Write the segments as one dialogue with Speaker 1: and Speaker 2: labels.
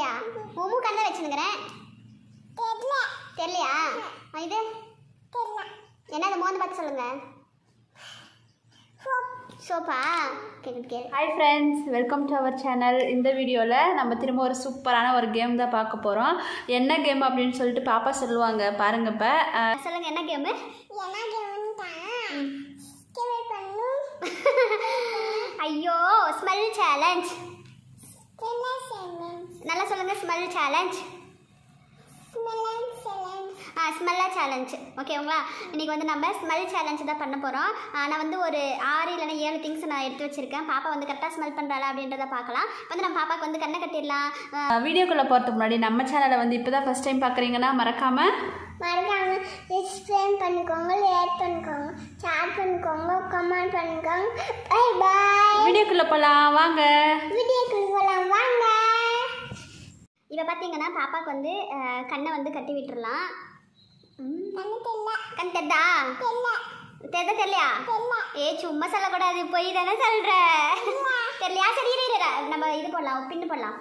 Speaker 1: தெரியலையா? மூக்கு கண்ணை வச்சுக்கிறேன். தெரியலையா? இது என்னது மோந்து பார்த்து சொல்லுங்க. சோப்பா?
Speaker 2: Hi friends, welcome to our channel. இந்த வீடியோவில் நம்ம திரும்ப ஒரு சூப்பரான ஒரு கேம் தான் பார்க்க போகிறோம். என்ன கேம் அப்படின்னு சொல்லிட்டு பாப்பா சொல்லுவாங்க பாருங்க. இப்போ
Speaker 1: சொல்லுங்க, என்ன கேமு? ஐயோ, ஸ்மெல் சேலஞ்ச். நல்லா சொல்லுங்க, ஸ்மெல் சேலஞ்ச். ஸ்மெல்ல சேலஞ்ச். ஓகேங்களா? இன்றைக்கி வந்து நம்ம ஸ்மெல் சேலஞ்ச் தான் பண்ண போகிறோம். நான் வந்து ஒரு 6 இல்லைனா 7 திங்ஸ் நான் எடுத்து வச்சுருக்கேன். பாப்பா வந்து கரெக்டாக ஸ்மெல் பண்ணுறாளா அப்படின்றத பார்க்கலாம். வந்து நம்ம பாப்பாவுக்கு வந்து கண்ணை கட்டிடலாம்.
Speaker 2: வீடியோக்குள்ளே போகிறதுக்கு முன்னாடி நம்ம சேனலை வந்து இப்போ தான் ஃபஸ்ட் டைம் பார்க்குறீங்கன்னா மறக்காமல்
Speaker 1: சப்ஸ்கிரைப் பண்ணிக்கோங்க, லைக் பண்ணிக்கோங்க, ஷேர் பண்ணிக்கோங்க, கமெண்ட் பண்ணிக்கோங்க. Bye bye.
Speaker 2: வீடியோக்குள்ளே போகலாம் வாங்க.
Speaker 1: இப்போ பார்த்தீங்கன்னா பாப்பாவுக்கு வந்து கண்ணை வந்து கட்டி விட்டுறலாம். கண் தெரிதா? தெரியலையா? ஏ சும்மா சொல்லக்கூடாது, போய் தானே சொல்ற. தெரியலையா? சரி நம்ம இது போடலாம், பின்னு போடலாம்.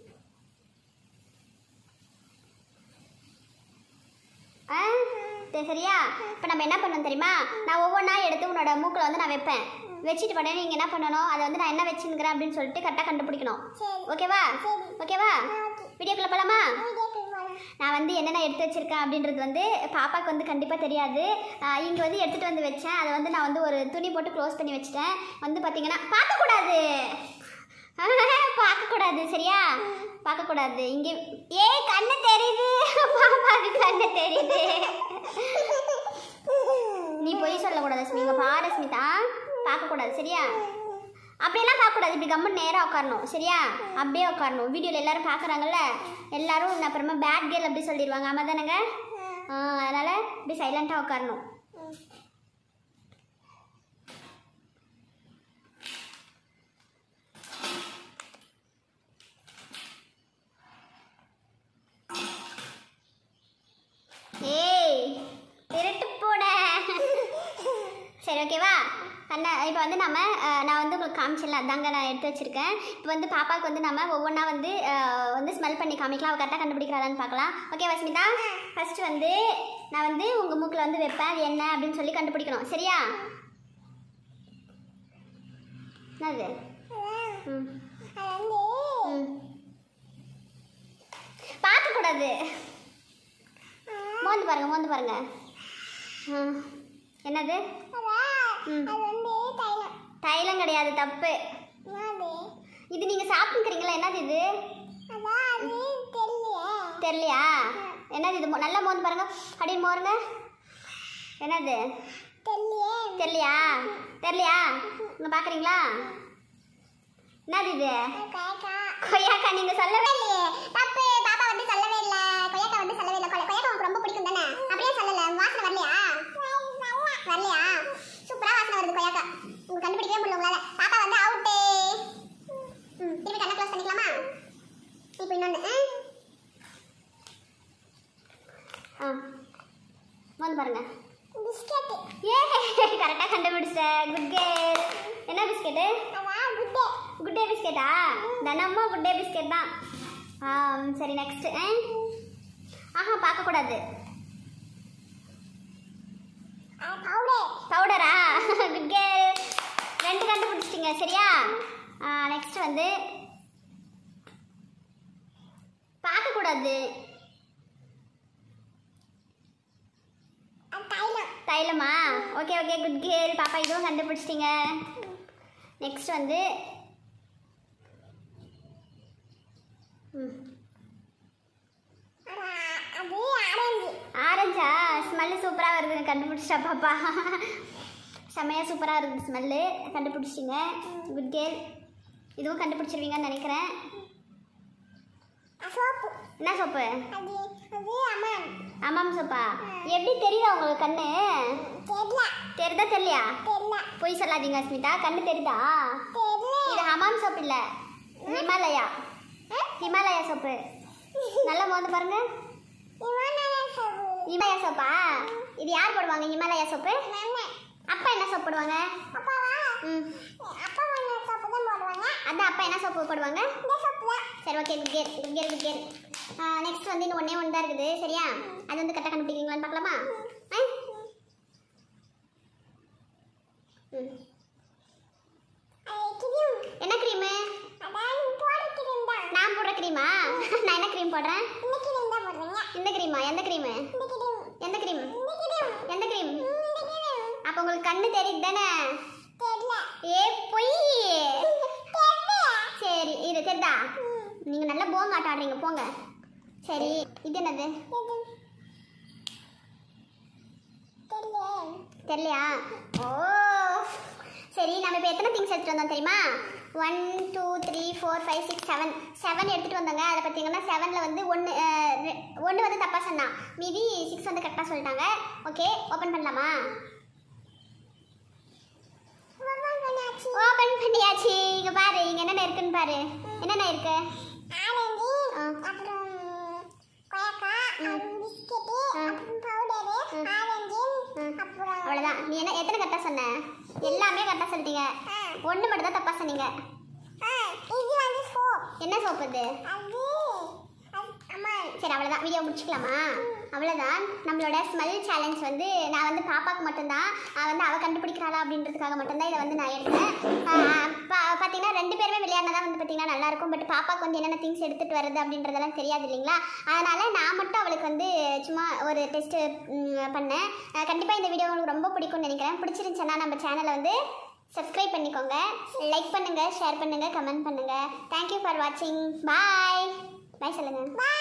Speaker 1: சரியா? இப்போ நம்ம என்ன பண்ணணும் தெரியுமா? நான் ஒவ்வொன்றா எடுத்து உன்னோட மூக்கில் வந்து நான் வைப்பேன். வச்சுட்டு பண்ண நீங்கள் என்ன பண்ணணும், அதை வந்து நான் என்ன வச்சுருக்கிறேன் அப்படின்னு சொல்லிட்டு கரெக்டாக கண்டுபிடிக்கணும். ஓகேவா? வீடியோக்குள்ளே போகலாமா? நான் வந்து என்னென்ன எடுத்து வச்சுருக்கேன் அப்படின்றது வந்து பாப்பாவுக்கு வந்து கண்டிப்பாக தெரியாது. இங்கே வந்து எடுத்துகிட்டு வந்து வச்சேன். அதை வந்து நான் வந்து ஒரு துணி போட்டு க்ளோஸ் பண்ணி வச்சுட்டேன். வந்து பார்த்தீங்கன்னா பார்க்கக்கூடாது, சரியா? பார்க்கக்கூடாது. இங்கே கண்ணு தெரியுது, பாப்பாவுக்கு கண்ணு தெரியுது. நீ பொய் சொல்லக்கூடாது ஸ்மிதா. பாரு ஸ்மிதா, பார்க்கக்கூடாது சரியா? அப்படியெல்லாம் பார்க்கக்கூடாது. இப்படி கம்மன் நேராக உட்காரணும் சரியா? அப்படியே உட்காரணும். வீடியோவில் எல்லாரும் பார்க்குறாங்கல்ல, எல்லாரும் அப்புறமா பேட் கேர்ள் அப்படி சொல்லிடுவாங்க. ஆமாம் தானேங்க? அதனால் இப்படி சைலண்ட்டாக உட்காரணும். திருட்டு போன. சரி ஓகேவா? இப்போ வந்து நான் வந்து உங்களுக்கு காமிச்சிடல, அதாங்க நான் எடுத்து வச்சுருக்கேன். இப்போ வந்து பாப்பாவுக்கு வந்து நம்ம ஒவ்வொன்றா வந்து ஸ்மெல் பண்ணி காமிக்கலாம். அவள் கரெக்டாக கண்டுபிடிக்கிறாளான்னு பார்க்கலாம். ஓகேவா ஸ்மிதா? ஃபஸ்ட்டு வந்து நான் வந்து உங்கள் மூக்கில் வந்து வைப்பேன். அது என்ன அப்படின்னு சொல்லி கண்டுபிடிக்கணும் சரியா? என்னது? பார்க்கக்கூடாது. மோந்து பாருங்க. என்னது? தைலம் கிடையாது, தப்பு. இது நீங்க சாப்பிட்டுக்கிறீங்களா? என்னது இது? தெரியலையா? என்னது இது? நல்லா மோந்து பாருங்க, அப்படின்னு மோருங்க. என்னது? தெரியலையா? இங்க பாக்குறீங்களா? என்னது இது? கொய்யாக்கா. நீங்க சொல்லவே இல்லையே. தப்பு. பாப்பா வந்து சொல்லவே இல்லை. கொய்யாக்கா வந்து சொல்லவே இல்லை. கொய்யாக்கா உங்களுக்கு ரொம்ப பிடிக்கும் தானே? அப்படியே சொல்லல. வாசனை வரலையா? சூப்பரா வாசனை வருது கொய்யாக்கா. உங்களுக்கு கண்டுபிடிக்கவே முடியல உங்களால. பாப்பா வந்து அவுட்டு. திருப்பி கண்ணை க்ளோஸ் பண்ணிக்கலாமா? இப்போ இன்னொன்று வந்து பாருங்க. பிஸ்கெட். கரெக்டாக கண்டுபிடிச்சிட்டேன். Good girl. என்ன பிஸ்கெட்டு? குட்டே பிஸ்கெட்டா? தினமும் குட்டே பிஸ்கெட் தான். சரி நெக்ஸ்ட். பார்க்கக்கூடாது. பவுடரா? Good girl. 2 கண்டுபிடிச்சிட்டிங்க சரியா? நெக்ஸ்ட் வந்து பார்க்கக்கூடாது. தைலமா? Okay good girl. பாப்பா இதுவும் கண்டுபிடிச்சிட்டிங்க. நெக்ஸ்ட் வந்து ஆரஞ்சா? ஸ்மெல்லு சூப்பராக வருது, கண்டுபிடிச்சிட்டா பாப்பா. செம்மையாக சூப்பராக இருக்குது ஸ்மெல்லு, கண்டுபிடிச்சிட்டிங்க. Good girl. இதுவும் கண்டுபிடிச்சிருவீங்கன்னு நினைக்கிறேன். என்ன சோப்பு? அம்மாம் சோப்பா? எப்படி தெரியுதா உங்களுக்கு கண்ணு? தெரியுதா? தெரியலையா? பொய் சொல்லாதீங்க ஸ்மிதா, கண்ணு தெரியுதா? இது ஹமாம் சோப்பு இல்லை, ஹிமாலயா சோப்பு. நல்லா மோந்து பாருங்க. ஹிமாலயா சோப்பா? இது யார் போடுவாங்க ஹிமாலயா சோப்பு? அப்பா என்ன சோப்பு போடுவாங்க? அதான் அப்பா என்ன சோப்பு போடுவாங்க? சரி okay good care good care good care. Next வந்து இன்னும் ஒன்றே ஒன்று தான் இருக்குது சரியா? அது வந்து கரெக்டாக கண்டுபிடிக்கிறீங்களான்னு பார்க்கலாமா? என்ன க்ரீமு? நான் போடுற க்ரீமா? நான் என்ன க்ரீம் போடுறேன்? இந்த க்ரீமா? எந்த க்ரீமு? எந்த க்ரீம்? எந்த க்ரீம்? அப்போ உங்களுக்கு கண்ணு தெரியுது தானே? ஏ பொய். சரி இது தெரிதா? நீங்கள் நல்லா போங்க ஆட்டம் ஆடுறீங்க போங்க. சரி இது என்னது? தெரியலையா? ஓ சரி நம்ம இப்போ எத்தனை திங்ஸ் எடுத்துகிட்டு வந்தோம் தெரியுமா? 1 2 3 4 5 6 7 எடுத்துகிட்டு வந்தாங்க. அதை பார்த்தீங்கன்னா 7ல் வந்து ஒன்று வந்து தப்பாக சொன்னான், மீதி 6 வந்து கரெக்டாக சொல்லிட்டாங்க. ஓகே ஓப்பன் பண்ணலாமா? ஓப்பன் பண்ணியாச்சு. இங்கே பாரு இங்கே என்னென்ன இருக்குன்னு பாரு. என்னென்ன இருக்கு? அவ்வளோதான். நீ என்ன எத்தனை கரெக்டாக சொன்ன? எல்லாமே கரெக்டாக சொல்லிட்டீங்க. ஒன்று மட்டும் தான் தப்பாக சொன்னீங்க. என்ன சோப்பு இது? சரி அவ்வளோதான், வீடியோ முடிச்சுக்கலாமா? அவ்வளோதான். நம்மளோட ஸ்மெல் சேலஞ்ச் வந்து நான் வந்து பாப்பாவுக்கு மட்டும்தான் வந்து அவள் கண்டுபிடிக்கிறாளா அப்படின்றதுக்காக மட்டும்தான் இதை வந்து நான் எடுத்தேன். பார்த்தீங்கன்னா 2 பேருமே விளையாடினா வந்து பார்த்தீங்கன்னா நல்லாயிருக்கும். பட் பாப்பாவுக்கு வந்து என்னென்ன திங்ஸ் எடுத்துகிட்டு வருது அப்படின்றதெல்லாம் தெரியாது இல்லைங்களா? அதனால் நான் மட்டும் அவளுக்கு வந்து சும்மா ஒரு டெஸ்ட்டு பண்ணேன். கண்டிப்பாக இந்த வீடியோ உங்களுக்கு ரொம்ப பிடிக்கும்னு நினைக்கிறேன். பிடிச்சிருந்துச்சுன்னா நம்ம சேனலை வந்து சப்ஸ்கிரைப் பண்ணிக்கோங்க, லைக் பண்ணுங்கள், ஷேர் பண்ணுங்கள், கமெண்ட் பண்ணுங்கள். தேங்க்யூ ஃபார் வாட்சிங். பாய் பாய் சொல்லுங்கள்.